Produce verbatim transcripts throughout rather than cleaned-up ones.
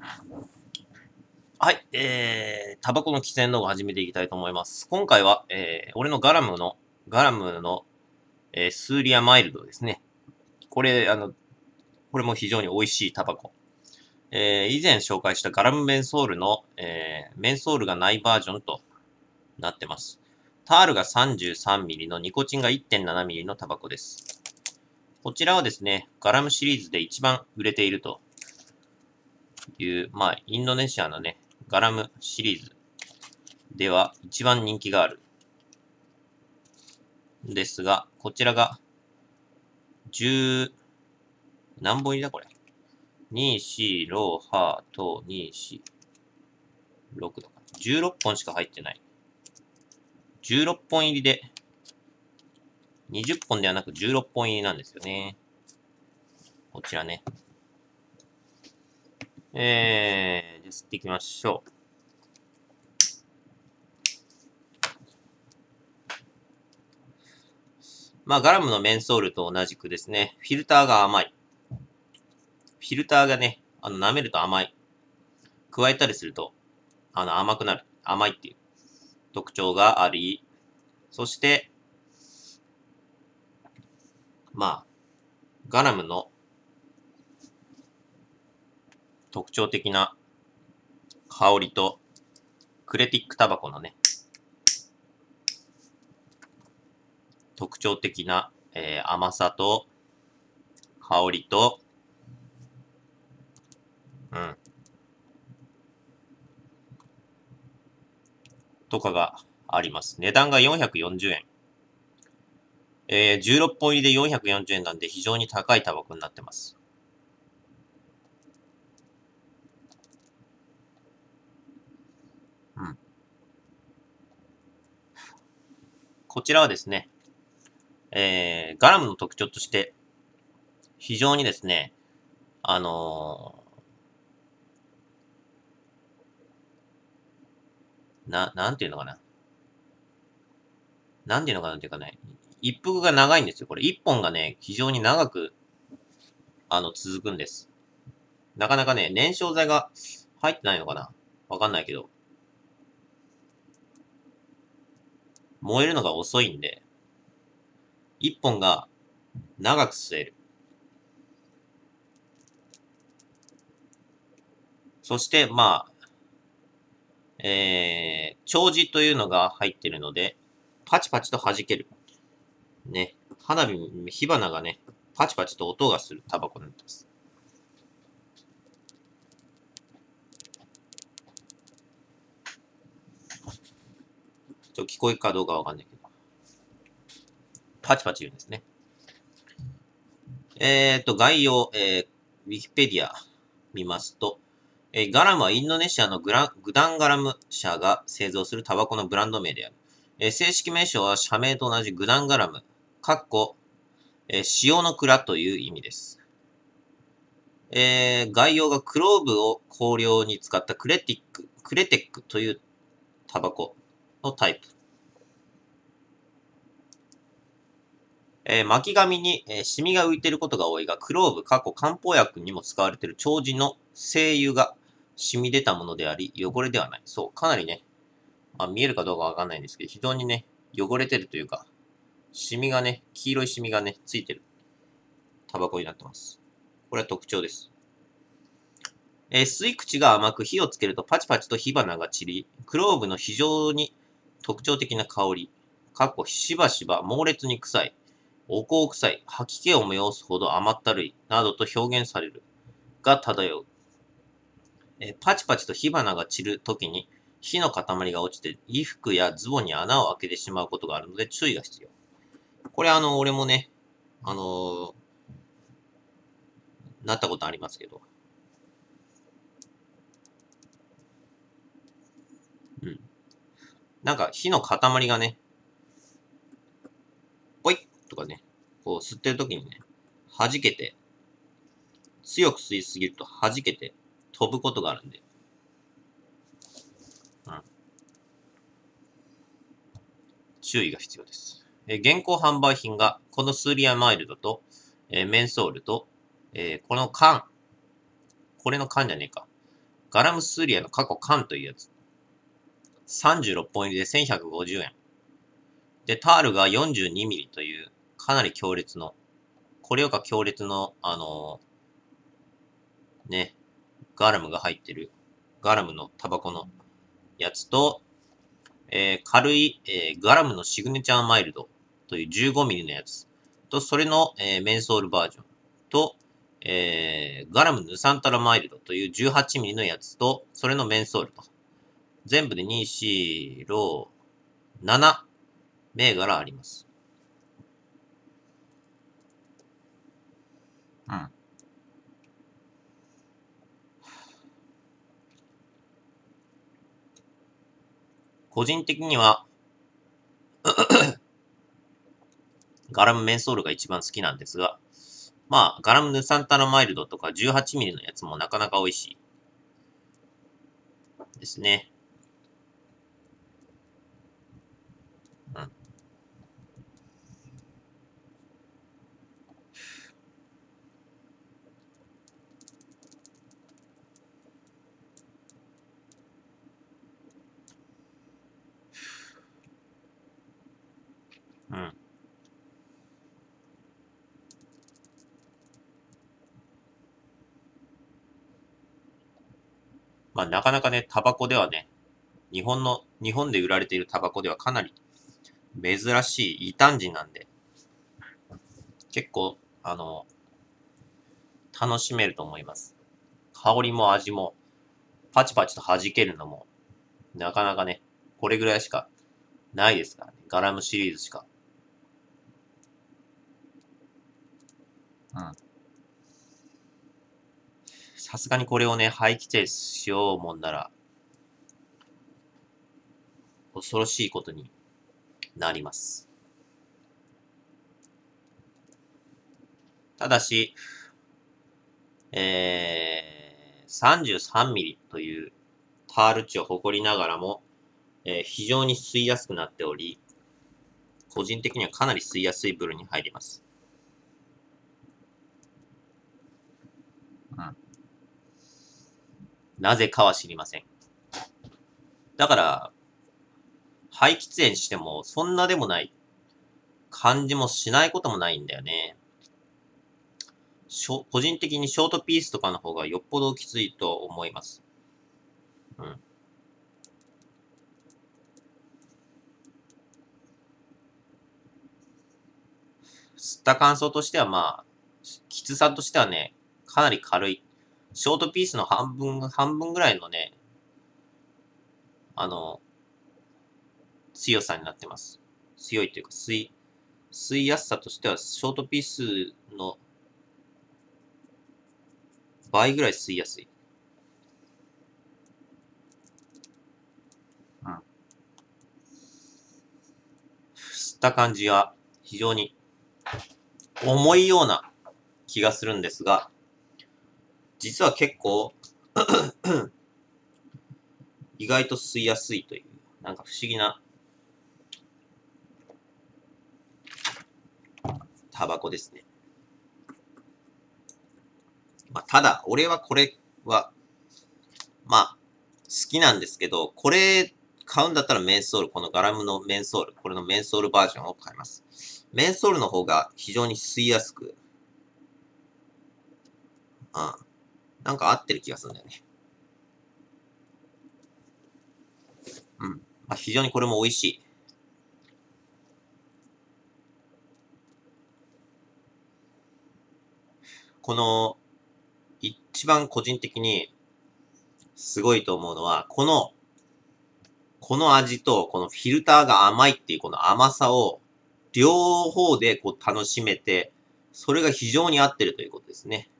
はい、えー、タバコの喫煙動画始めていきたいと思います。今回は、えー、俺のガラムの、ガラムの、えー、スーリアマイルドですね。これ、あの、これも非常に美味しいタバコ。えー、以前紹介したガラムメンソールの、えー、メンソールがないバージョンとなってます。タールが さんじゅうさんミリ のニコチンが いってんななミリ のタバコです。こちらはですね、ガラムシリーズで一番売れているという、まあ、インドネシアのね、ガラムシリーズでは一番人気がある。ですが、こちらが、じゅう、何本入りだこれ。に、よん、ろく、は、と、に、よん、ろくだから。じゅうろっぽんしか入ってない。じゅうろっぽん入りで、にじゅっぽんではなくじゅうろっぽん入りなんですよね。こちらね。えー、じゃあ吸っていきましょう。まあ、ガラムのメンソールと同じくですね、フィルターが甘い。フィルターがね、あの、舐めると甘い。加えたりすると、あの、甘くなる。甘いっていう特徴があり、そして、まあ、ガラムの特徴的な香りと、クレティックタバコのね、特徴的な、えー、甘さと、香りと、うん、とかがあります。値段がよんひゃくよんじゅうえん。えー、じゅうろっぽん入りでよんひゃくよんじゅうえんなんで非常に高いタバコになってます。うん。こちらはですね、えー、ガラムの特徴として、非常にですね、あのー、な、なんていうのかな。なんていうのかなっていうかね、一服が長いんですよ。これ一本がね、非常に長く、あの、続くんです。なかなかね、燃焼剤が入ってないのかなわかんないけど、燃えるのが遅いんで、一本が長く吸える。そして、まあ、えー、長磁というのが入ってるので、パチパチと弾ける。ね。花火、火花がね、パチパチと音がするタバコになってます。ちょっと聞こえるかどうかわかんないけど。パチパチ言うんですね。えーと、概要、えー、ウィキペディア見ますと、えーガラムはインドネシアのグラグダンガラム社が製造するタバコのブランド名である。えー正式名称は社名と同じグダンガラム、かっこ、えー塩の蔵という意味です。えー概要がクローブを香料に使ったクレティック、クレテックというタバコのタイプ。えー巻き紙に、えーシミが浮いていることが多いが、クローブ、過去漢方薬にも使われている長寿の精油が染み出たものであり、汚れではない。そう、かなりね、まあ、見えるかどうかわかんないんですけど、非常にね、汚れてるというか、シミがね、黄色いシミがね、ついてるタバコになってます。これは特徴です。えー吸い口が甘く火をつけるとパチパチと火花が散り、クローブの非常に特徴的な香り、かっこしばしば猛烈に臭い、お香臭い、吐き気を催すほど甘ったるい、などと表現されるが漂う。えーパチパチと火花が散るときに、火の塊が落ちて衣服やズボンに穴を開けてしまうことがあるので注意が必要。これあの、俺もね、あのーなったことありますけど。うん。なんか火の塊がね、ポイッとかね、こう吸ってる時にね、弾けて、強く吸いすぎると弾けて飛ぶことがあるんで、うん。注意が必要です。えー現行販売品が、このスーリアマイルドと、えーメンソールと、えーこの缶、これの缶じゃねえか。 ガラムスーリアの過去缶というやつ。さんじゅうろっぽん入りでせんひゃくごじゅうえん。で、タールが よんじゅうにミリ という、かなり強烈の、これよか強烈の、あのー、ね、ガラムが入ってる、ガラムのタバコのやつと、えー、軽い、えー、ガラムのシグネチャーマイルドという じゅうごミリ のやつと、それの、えー、メンソールバージョンと、えー、ガラムヌサンタラマイルドという じゅうはちミリ のやつと、それのメンソールと。全部でに、よん、ろく、なな銘柄あります。うん。個人的にはガラムメンソールが一番好きなんですが、まあ、ガラムヌサンタラマイルドとか じゅうはちミリ のやつもなかなか美味しいですね。うん。うん。まあ、なかなかね、タバコではね、日本の、日本で売られているタバコではかなり珍しい異端児なんで、結構、あの、楽しめると思います。香りも味も、パチパチと弾けるのも、なかなかね、これぐらいしかないですからね。ガラムシリーズしか。うん。さすがにこれをね、廃棄停止しようもんなら、恐ろしいことになります。ただし、えー、さんじゅうさんミリ というタール値を誇りながらも、えー、非常に吸いやすくなっており、個人的にはかなり吸いやすい部類に入ります。うん。なぜかは知りません。だから、排気煙してもそんなでもない感じもしないこともないんだよね。個人的にショートピースとかの方がよっぽどきついと思います。うん。吸った感想としてはまあ、きつさとしてはね、かなり軽い。ショートピースの半分、半分ぐらいのね、あの、強さになってます。強いというか、吸い、吸いやすさとしては、ショートピースの倍ぐらい吸いやすい。うん。吸った感じは非常に重いような気がするんですが、実は結構意外と吸いやすいという、なんか不思議なタバコですね。まあ、ただ、俺はこれは、まあ、好きなんですけど、これ買うんだったらメンソール、このガラムのメンソール、これのメンソールバージョンを買います。メンソールの方が非常に吸いやすく、うん。なんか合ってる気がするんだよね。うん。まあ、非常にこれも美味しい。この、一番個人的にすごいと思うのは、この、この味とこのフィルターが甘いっていうこの甘さを両方でこう楽しめて、それが非常に合ってるということですね。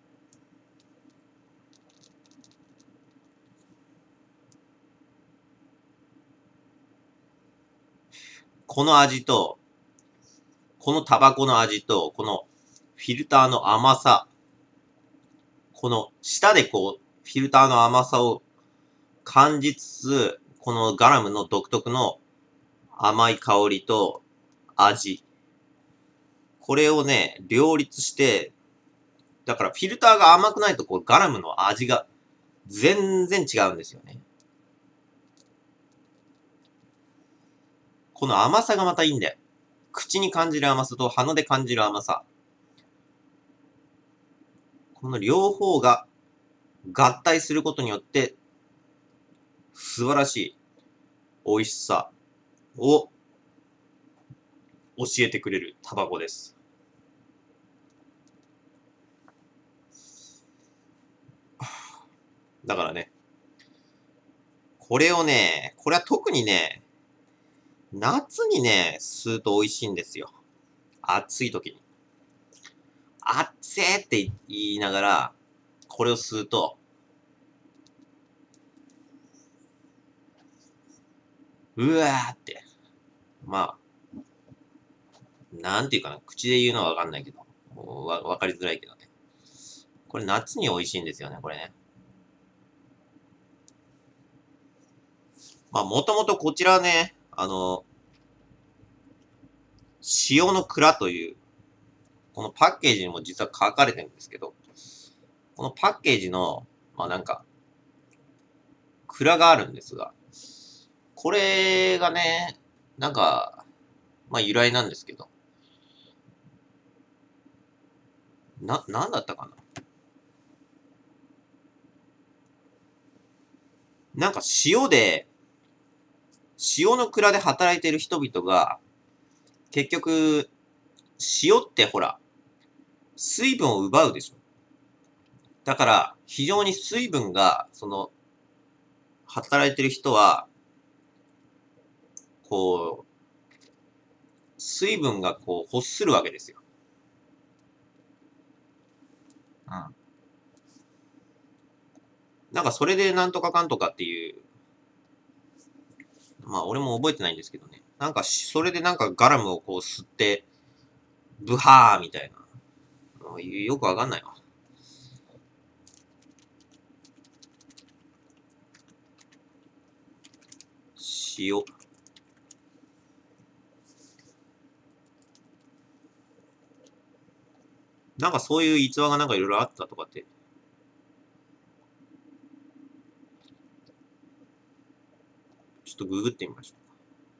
この味と、このタバコの味と、このフィルターの甘さ、この舌でこう、フィルターの甘さを感じつつ、このガラムの独特の甘い香りと味。これをね、両立して、だからフィルターが甘くないとこうガラムの味が全然違うんですよね。この甘さがまたいいんだよ。口に感じる甘さと鼻で感じる甘さ。この両方が合体することによって、素晴らしい美味しさを教えてくれるタバコです。だからね、これをね、これは特にね、夏にね、吸うと美味しいんですよ。暑い時に。暑いって言いながら、これを吸うと、うわーって。まあ、なんていうかな。口で言うのはわかんないけど。わ、わかりづらいけどね。これ夏に美味しいんですよね、これね。まあ、もともとこちらね、あの、塩の蔵という、このパッケージにも実は書かれてるんですけど、このパッケージの、まあなんか、蔵があるんですが、これがね、なんか、まあ由来なんですけど、な、なんだったかな。なんか塩で、塩の蔵で働いてる人々が、結局、塩ってほら、水分を奪うでしょ。だから、非常に水分が、その、働いてる人は、こう、水分がこう欲するわけですよ。うん。なんかそれでなんとかかんとかっていう、まあ俺も覚えてないんですけどね。なんかそれでなんかガラムをこう吸って、ブハーみたいな。よくわかんないわ。塩。なんかそういう逸話がなんかいろいろあったとかって。ちょっとググってみました。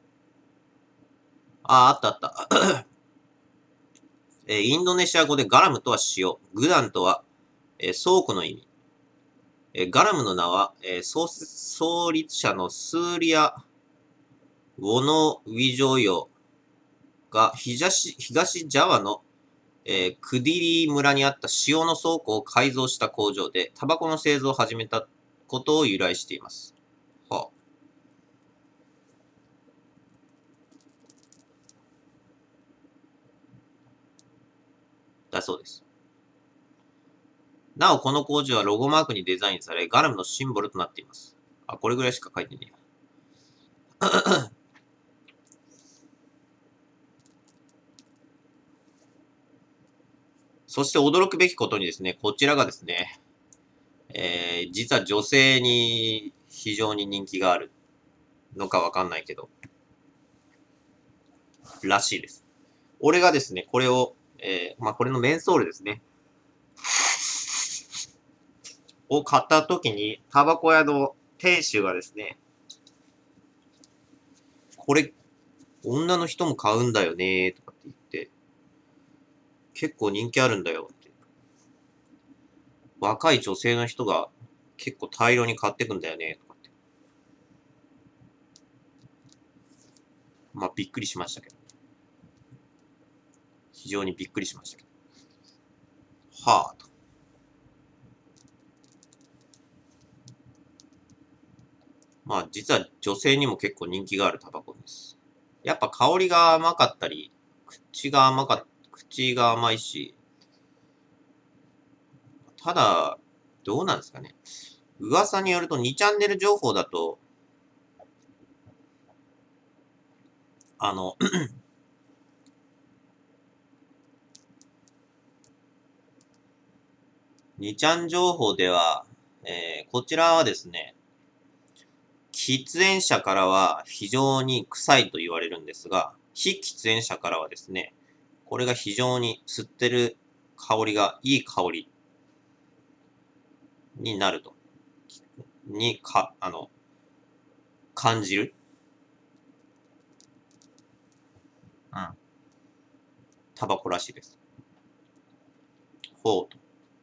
ああ、あったあった。えーインドネシア語でガラムとは塩、グダンとは、えー倉庫の意味。えーガラムの名は、えー創設創立者のスーリア・ウォノ・ウィジョヨが東東ジャワの、えークディリー村にあった塩の倉庫を改造した工場で、タバコの製造を始めたことを由来しています。はあ、だそうです。なお、この工場はロゴマークにデザインされ、ガラムのシンボルとなっています。あ、これぐらいしか書いてねえや。そして驚くべきことにですね、こちらがですね、えー、実は女性に非常に人気があるのかわかんないけど、らしいです。俺がですね、これを、えー、まあ、これのメンソールですね、を買った時に、タバコ屋の店主がですね、これ、女の人も買うんだよねとかって言って、結構人気あるんだよって。若い女性の人が結構大量に買ってくんだよねとかって。まあ、びっくりしましたけど。非常にびっくりしましたけど。はぁと。まあ、実は女性にも結構人気があるタバコです。やっぱ香りが甘かったり、口が甘かっ、口が甘いし、ただ、どうなんですかね。噂によるとにチャンネル情報だと、あの、にちゃん情報では、えー、こちらはですね、喫煙者からは非常に臭いと言われるんですが、非喫煙者からはですね、これが非常に吸ってる香りがいい香りになるとにか、あの、感じる。うん。タバコらしいです。ほうと。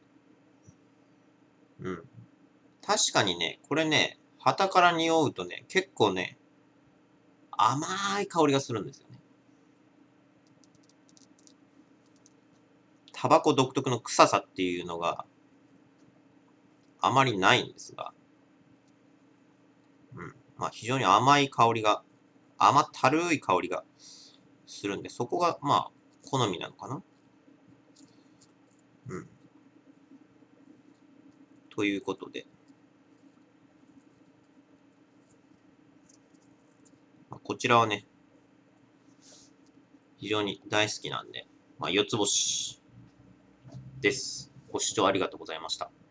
うん。確かにね、これね、旗から匂うとね、結構ね、甘い香りがするんですよね。タバコ独特の臭さっていうのがあまりないんですが、うん。まあ非常に甘い香りが、甘ったるい香りがするんで、そこがまあ好みなのかな。うん。ということで、まあ、こちらはね、非常に大好きなんで、まあ四つ星です。ご視聴ありがとうございました。